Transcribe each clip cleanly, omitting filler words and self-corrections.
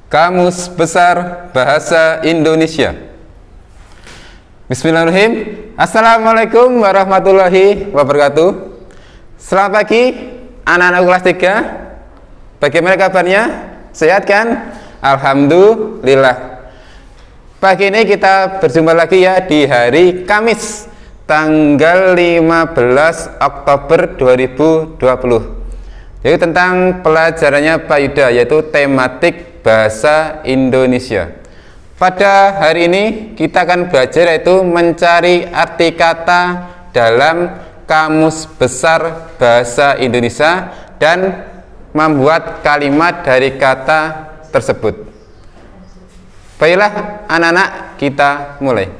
Kamus Besar Bahasa Indonesia. Bismillahirrahmanirrahim. Assalamualaikum warahmatullahi wabarakatuh. Selamat pagi anak-anak kelas 3. Bagaimana kabarnya? Sehat kan? Alhamdulillah. Pagi ini kita berjumpa lagi ya di hari Kamis tanggal 15 Oktober 2020. Jadi tentang pelajarannya Pak Yuda, yaitu tematik bahasa Indonesia. Pada hari ini kita akan belajar yaitu mencari arti kata dalam Kamus Besar Bahasa Indonesia dan membuat kalimat dari kata tersebut. Baiklah anak-anak, kita mulai.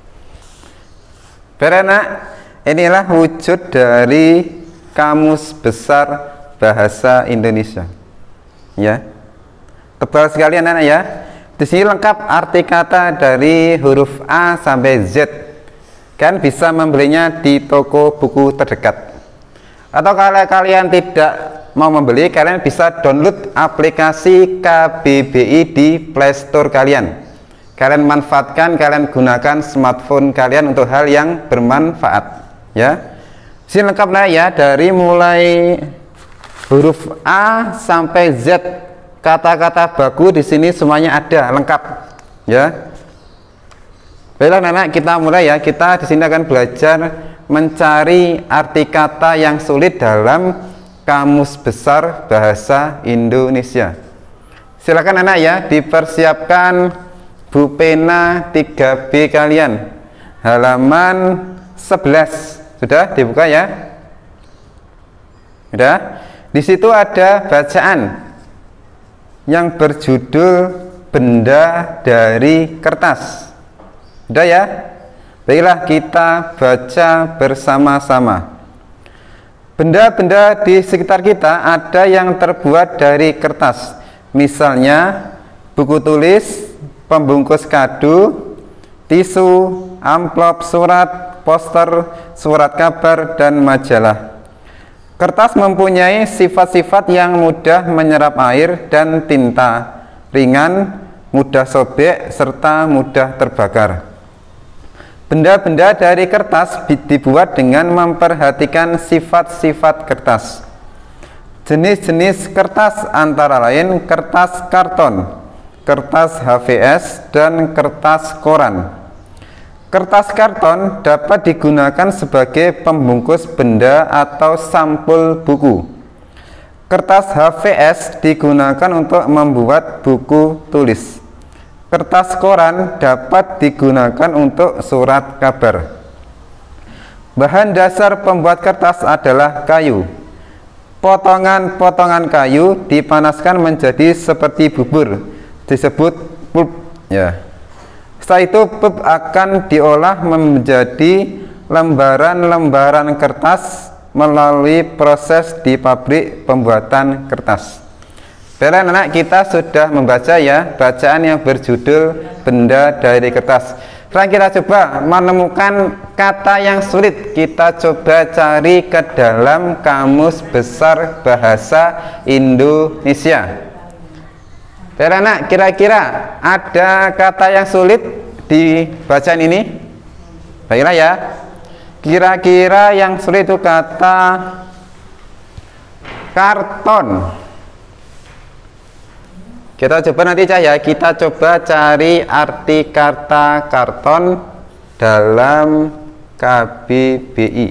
Anak, inilah wujud dari Kamus Besar Bahasa Indonesia. Ya. Tebal sekali anak-anak ya. Di sini lengkap arti kata dari huruf A sampai Z. Kan bisa membelinya di toko buku terdekat. Atau kalau kalian tidak mau membeli, kalian bisa download aplikasi KBBI di Play Store kalian. Kalian manfaatkan, kalian gunakan smartphone kalian untuk hal yang bermanfaat. Ya. Di sini lengkap nah ya, dari mulai huruf A sampai Z. Kata-kata baku di sini semuanya ada lengkap, ya. Baiklah anak-anak, kita mulai ya. Kita di sini akan belajar mencari arti kata yang sulit dalam Kamus Besar Bahasa Indonesia. Silakan anak ya, dipersiapkan bu pena 3B kalian, halaman 11. Sudah dibuka ya? Sudah. Di situ ada bacaan yang berjudul benda dari kertas. Udah ya? Baiklah kita baca bersama-sama. Benda-benda di sekitar kita ada yang terbuat dari kertas. Misalnya buku tulis, pembungkus kado, tisu, amplop, surat, poster, surat kabar, dan majalah. Kertas mempunyai sifat-sifat yang mudah menyerap air dan tinta, ringan, mudah sobek, serta mudah terbakar. Benda-benda dari kertas dibuat dengan memperhatikan sifat-sifat kertas. Jenis-jenis kertas antara lain kertas karton, kertas HVS, dan kertas koran. Kertas karton dapat digunakan sebagai pembungkus benda atau sampul buku. Kertas HVS digunakan untuk membuat buku tulis. Kertas koran dapat digunakan untuk surat kabar. Bahan dasar pembuat kertas adalah kayu. Potongan-potongan kayu dipanaskan menjadi seperti bubur, disebut pulp, ya. Setelah itu pulp akan diolah menjadi lembaran-lembaran kertas melalui proses di pabrik pembuatan kertas. Baiklah anak, kita sudah membaca ya bacaan yang berjudul benda dari kertas. Sekarang kita coba menemukan kata yang sulit. Kita coba cari ke dalam Kamus Besar Bahasa Indonesia. Baiklah anak, kira-kira ada kata yang sulit di bacaan ini? Baiklah ya. Kira-kira yang sulit itu kata karton. Kita coba nanti ya, kita coba cari arti kata karton dalam KBBI.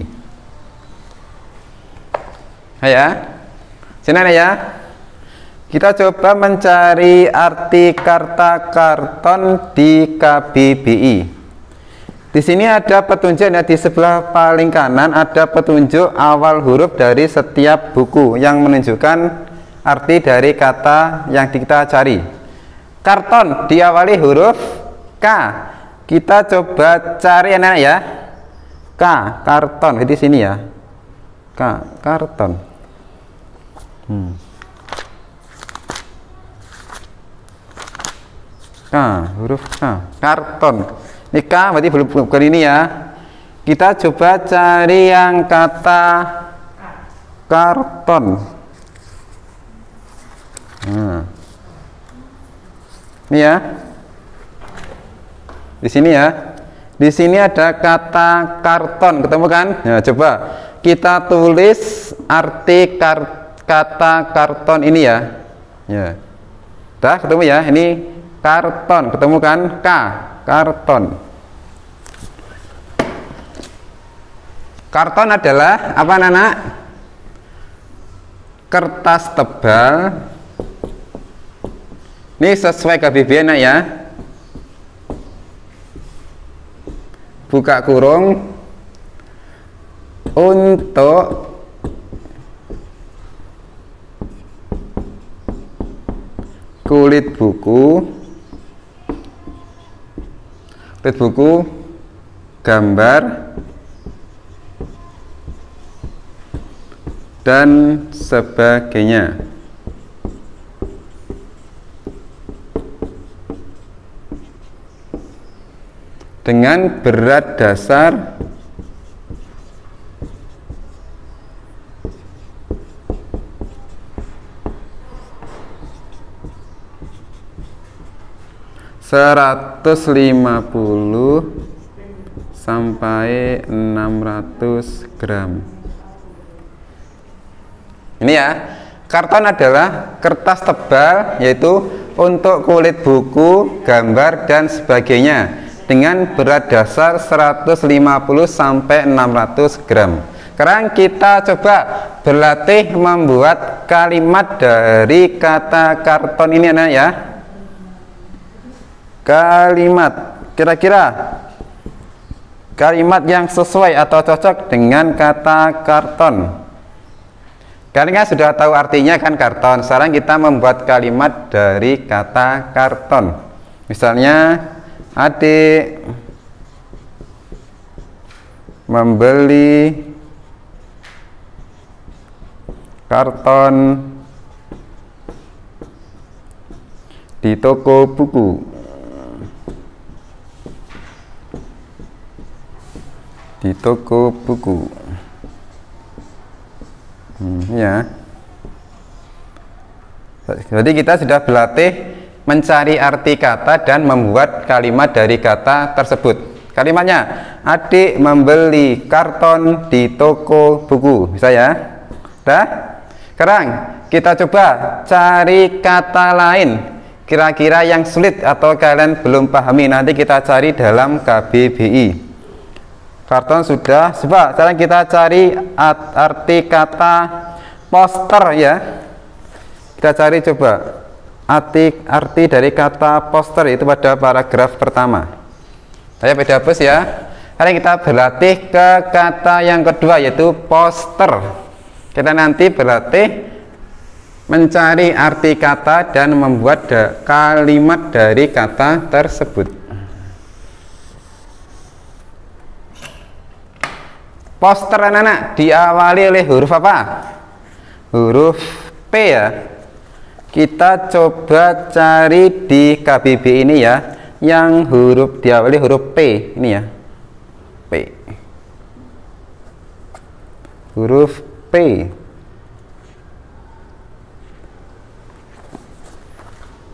Ya. Sini ya. Kita coba mencari arti kata karton di KBBI. Di sini ada petunjuk ya, di sebelah paling kanan ada petunjuk awal huruf dari setiap buku yang menunjukkan arti dari kata yang kita cari. Karton diawali huruf K. Kita coba cari anak ya. K, karton di sini ya. K, karton. K, huruf K, karton. Ini K berarti bukan ini ya. Kita coba cari yang kata karton. Ini ya. Di sini ya. Di sini ada kata karton, ketemu kan? Ya, coba kita tulis arti kata karton ini ya. Ya. Dah ketemu ya. Ini karton, ketemu kan? Karton. Karton adalah apa, anak? Kertas tebal. Ini sesuai KBBI ya. Buka kurung, untuk kulit buku gambar dan sebagainya. Dengan berat dasar 150 sampai 600 gram. Ini ya, karton adalah kertas tebal, yaitu untuk kulit buku, gambar dan sebagainya, dengan berat dasar 150 sampai 600 gram. Sekarang kita coba berlatih membuat kalimat dari kata karton ini, anak ya. Kalimat, kira-kira kalimat yang sesuai atau cocok dengan kata karton. Kalian kan sudah tahu artinya kan karton. Sekarang kita membuat kalimat dari kata karton. Misalnya, adik membeli karton di toko buku. Di toko buku. Ya. Jadi kita sudah berlatih mencari arti kata dan membuat kalimat dari kata tersebut. Kalimatnya, adik membeli karton di toko buku. Bisa ya? Dah? Sekarang kita coba cari kata lain kira-kira yang sulit atau kalian belum pahami. Nanti kita cari dalam KBBI. Karton sudah. Coba sekarang kita cari arti kata poster ya. Kita cari coba arti dari kata poster, itu pada paragraf pertama. Saya beda bus ya. Sekarang kita berlatih ke kata yang kedua, yaitu poster. Kita nanti berlatih mencari arti kata dan membuat kalimat dari kata tersebut. Poster, anak-anak, diawali oleh huruf apa? Huruf P ya. Kita coba cari di KBBI ini ya, yang huruf diawali huruf P ini ya. P. Huruf P. P.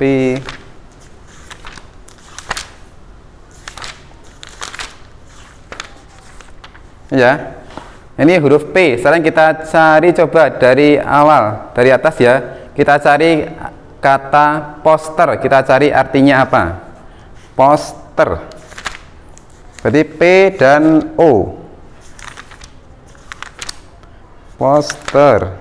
Ya, ini huruf P. Sekarang kita cari coba dari awal, dari atas ya. Kita cari kata poster. Kita cari artinya apa? Poster. Berarti P dan O. Poster.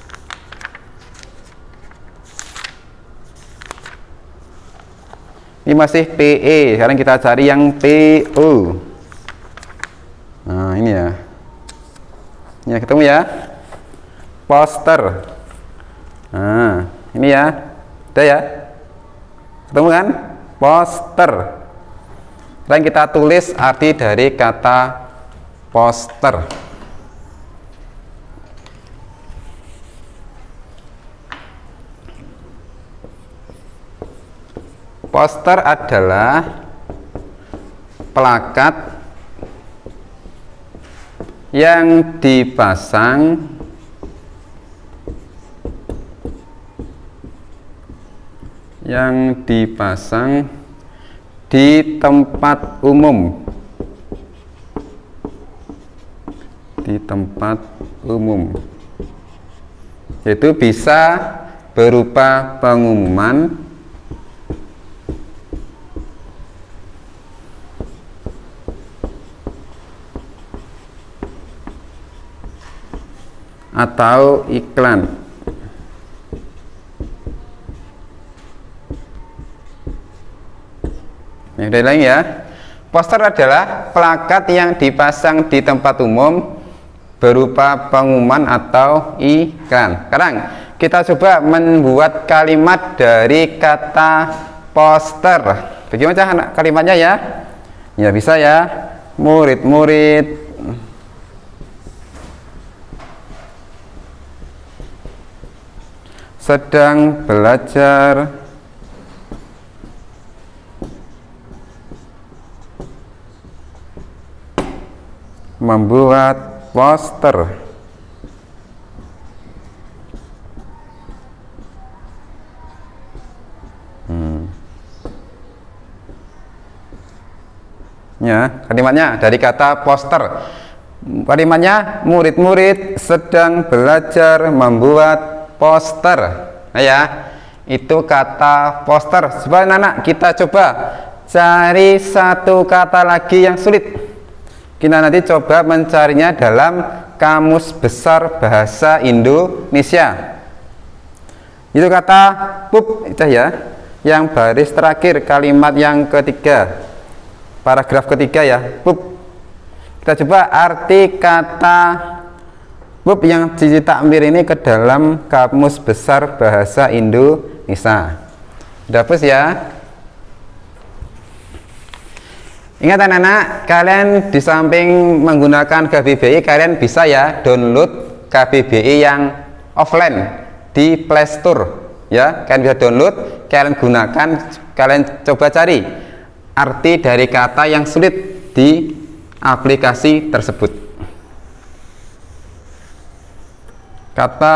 Ini masih PE. Sekarang kita cari yang PO. Nah, ini ya. Ya, ketemu ya. Poster. Nah, ini ya. Udah ya. Ketemu kan? Poster. Dan kita tulis arti dari kata poster. Poster adalah plakat yang dipasang yang dipasang di tempat umum. Di tempat umum, yaitu bisa berupa pengumuman atau iklan. Yang lagi ya, poster adalah plakat yang dipasang di tempat umum berupa pengumuman atau iklan. Sekarang kita coba membuat kalimat dari kata poster. Bagaimana kalimatnya ya? Ya bisa ya. Murid-murid sedang belajar membuat poster. Ya, kalimatnya dari kata poster. Kalimatnya murid-murid sedang belajar membuat poster. Nah ya, itu kata poster. Coba anak-anak kita coba cari satu kata lagi yang sulit. Kita nanti coba mencarinya dalam Kamus Besar Bahasa Indonesia. Itu kata pup itu ya, yang baris terakhir kalimat yang ketiga, paragraf ketiga ya, pup. Kita coba arti kata pup yang ditakmir ini ke dalam Kamus Besar Bahasa Indonesia. Udah hapus ya. Ingat anak-anak, kalian di samping menggunakan KBBI, kalian bisa ya download KBBI yang offline di Play Store ya. Kalian bisa download, kalian gunakan, kalian coba cari arti dari kata yang sulit di aplikasi tersebut. Kata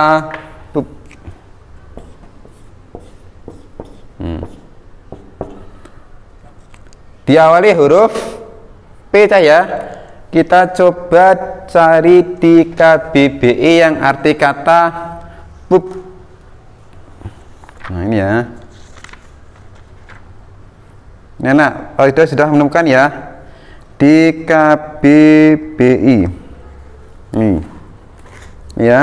diawali huruf P ya. Kita coba cari di KBBI yang arti kata pup. Nah ini ya. Ini anak, kalau itu sudah menemukan ya di KBBI. Nih. Ya.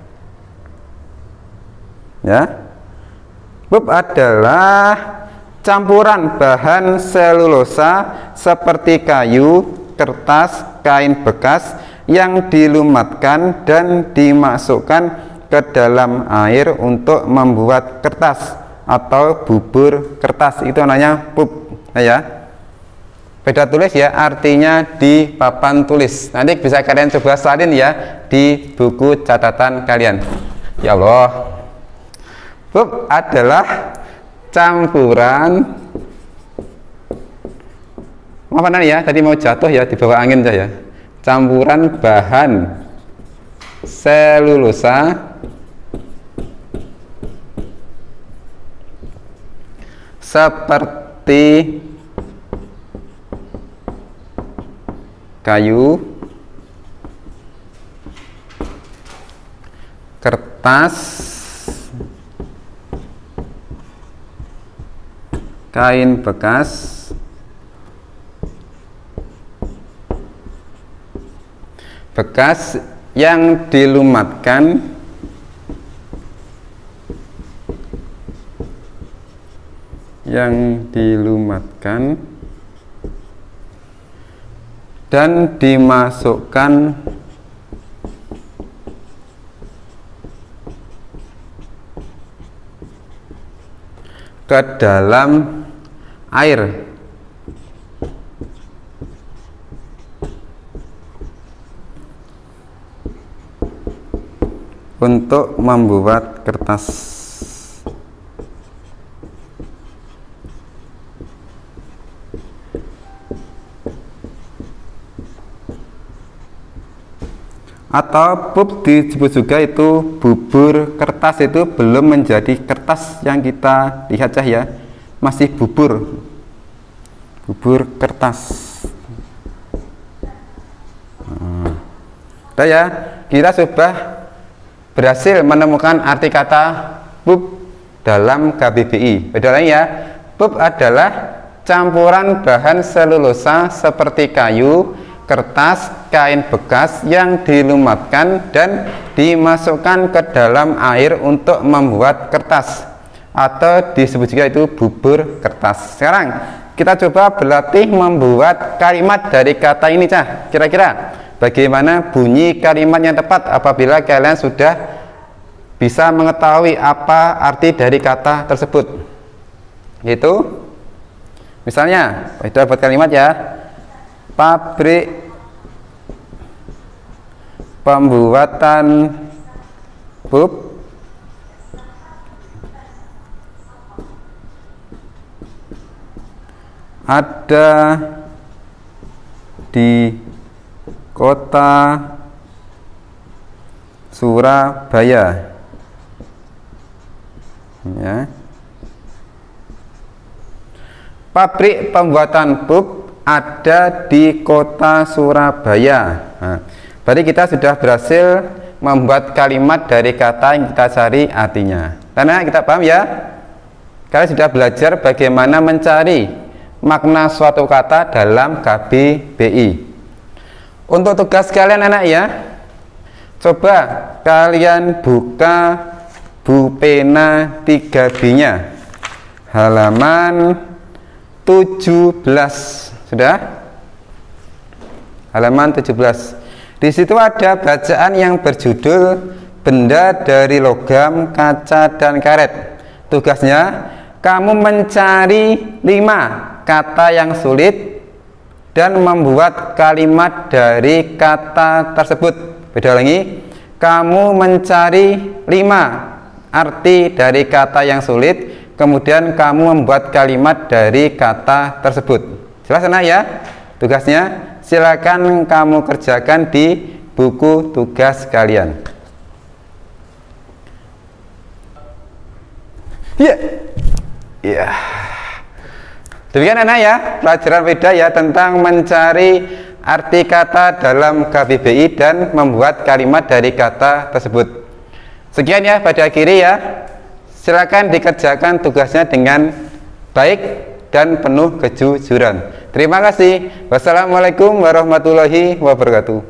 Ya. Pup adalah campuran bahan selulosa seperti kayu, kertas, kain bekas yang dilumatkan dan dimasukkan ke dalam air untuk membuat kertas atau bubur kertas. Itu namanya pup ya. Beda tulis ya, artinya di papan tulis. Nanti bisa kalian coba salin ya di buku catatan kalian. Ya Allah. Pup adalah campuran apa ya, tadi mau jatuh ya di bawah angin saja. Campuran bahan selulosa seperti kayu, kertas, kain bekas, yang dilumatkan dan dimasukkan ke dalam air untuk membuat kertas. atau pup disebut juga itu bubur kertas, itu belum menjadi kertas yang kita lihat ya, masih bubur kertas. Nah, ya, kita sudah berhasil menemukan arti kata pup dalam KBBI. Bedanya ya, pup adalah campuran bahan selulosa seperti kayu, kertas, kain bekas yang dilumatkan dan dimasukkan ke dalam air untuk membuat kertas, atau disebut juga itu bubur kertas. Sekarang kita coba berlatih membuat kalimat dari kata ini, Cah. Kira-kira bagaimana bunyi kalimat yang tepat apabila kalian sudah bisa mengetahui apa arti dari kata tersebut? Yaitu misalnya, itu buat kalimat ya, pabrik pembuatan pup ada di kota Surabaya, ya. Pabrik pembuatan pup ada di kota Surabaya. Nah, berarti kita sudah berhasil membuat kalimat dari kata yang kita cari artinya. Karena kita paham ya, kalian sudah belajar bagaimana mencari makna suatu kata dalam KBBI. Untuk tugas kalian anak ya, coba kalian buka buku pena 3B-nya halaman 17. Sudah? Halaman 17. Di situ ada bacaan yang berjudul benda dari logam, kaca, dan karet. Tugasnya kamu mencari 5 kata yang sulit dan membuat kalimat dari kata tersebut. Beda lagi, kamu mencari 5 arti dari kata yang sulit, kemudian kamu membuat kalimat dari kata tersebut. Jelas anak ya? Tugasnya silakan kamu kerjakan di buku tugas kalian. Iya. Iya. Demikian anak ya, pelajaran beda ya tentang mencari arti kata dalam KBBI dan membuat kalimat dari kata tersebut. Sekian ya pada akhirnya ya. Silakan dikerjakan tugasnya dengan baik dan penuh kejujuran. Terima kasih. Wassalamualaikum warahmatullahi wabarakatuh.